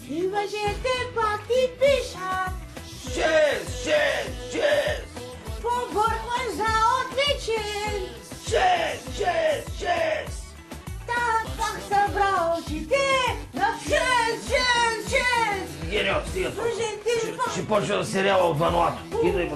И въжете пати пишат. 6. Побъркваш за отличен. 6. Пак събрал очите на 6. Генио, стига това. Ще почва да сериала от Вануато. Идва.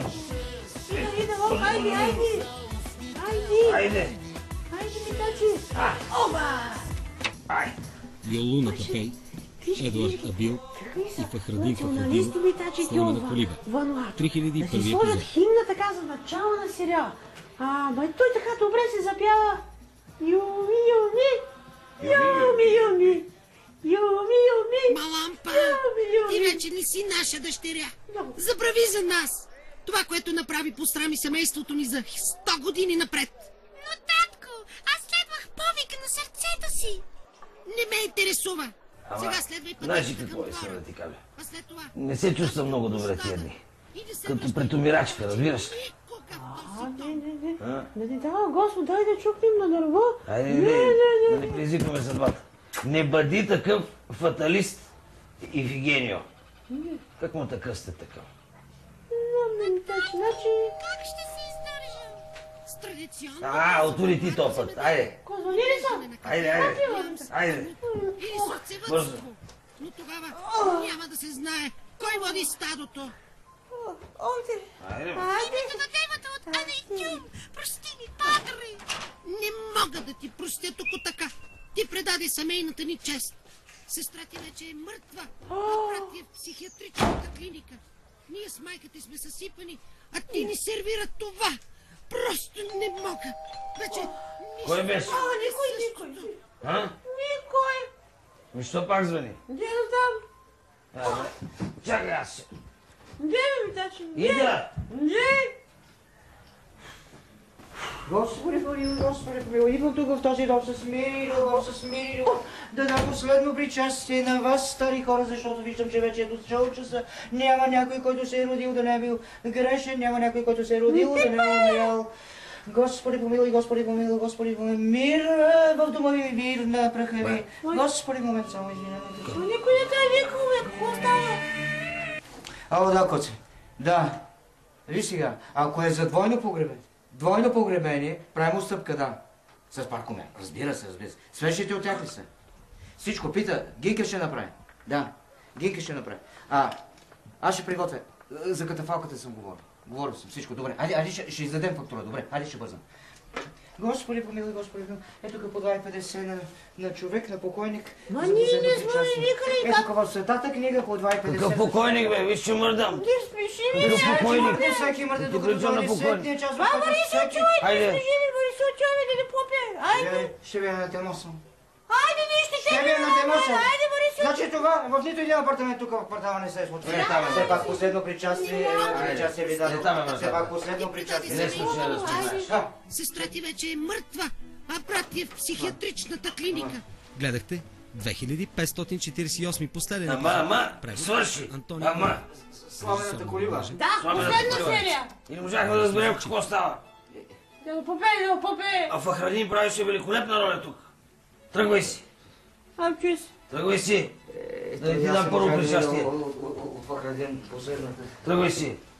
Айде, Митачи. Оба! Йолуна Папей, Едуард Абил и Фахрадин Фахрадин, Стомена Колиба. 3001 епизод. Сложат химна така за начало на сериала. Той така добре се запява. Юми. Малампа, ти вече не си наша дъщеря. Забрави за нас. Това, което направи, пострами семейството ни за 100 години напред. Но, татко, аз следвах повика на сърцето си. Не ме интересува. Сега следвай пътя. Знаеш ли какво е сега да ти кажа? А след това... Не се чувствам много добре тия дни. Като претомирачка, разбираш ли? Не дава, Господ, дай да чукнем на дърво. Да не предизвикваме съдбата. Не бъди такъв фаталист, Ефигенио. Как му така сте така? Как ще се издържам? С традиционно... Отвори ти този път, айде. Козвали ли са? Айде. Или сърцевътство. Но тогава няма да се знае кой води стадото. Името на девата от Анейдюм. Прости ми, падре. Не мога да ти простя току така. Ти предаде семейната ни чест. Сестра ти вече е мъртва, а брат ти е в психиатричната клиника. Ние с майка ти сме съсипани, а ти ни сервира това. Просто не мога. Вече... Кой беше? Никой. Никой. Що пак звъни? Не знам. Чакай аз. Не, Митачи. Ида! Не. Господи, идвам тук в този дом с мирило, да дам последно причастие на вас, стари хора, защото виждам, че вече е дошъл часа. Няма някой, който се е родил да не е бил грешен, няма някой, който се е родил да не е умрял. Господи помилуй, мир в дома ви, мир на праха ви. Господи, момент, само извинявайте. Никой не каже никога, какво става? Да, коце, да. Виж сега, ако е за двойно погребение, правим отстъпка, да. С паркомен. Разбира се. Свещите от тях ли са? Всичко пита, Гинка ще направи. Да, Гинка ще направи. Аз ще приготвя. За катафалката съм говорил съм всичко. Добре, айде ще издадем фактура. Добре, айде ще бързам. Господи помилуй. Ето тук по 2,50 на човек, на покойник. Ма ние не сме никъде. Ето тук в Светата книга по 2,50. Какъв покойник, бе? Виж, че мърдам. Ти спеши ми. Какъв покойник? Всеки мърда, докато дойде сетния час. Бъри се чувай, ти спеши ми, бъри се чувай, да не попе. Айде. Ще ви на темоса. Айде, ние ще Ще ви на темоса. Айде, бъри се. Значи това, в нито един апартамент тук в квартала не се е случва. Все пак последно причастие ви дадох. Все пак последно причастие. Сестра ти вече е мъртва, а брат ти е в психиатричната клиника. Гледахте 2548 последен Свърши. Славената колиба. Да, последна серия. И не можахме да разберем какво става. Да го попее. А Фахрадин правеше великолепна роля тук. Тръгвай си. Чуй се. Тръгвай си. Да ти дам първо причастие. Фахрадин последната. Тръгвай си.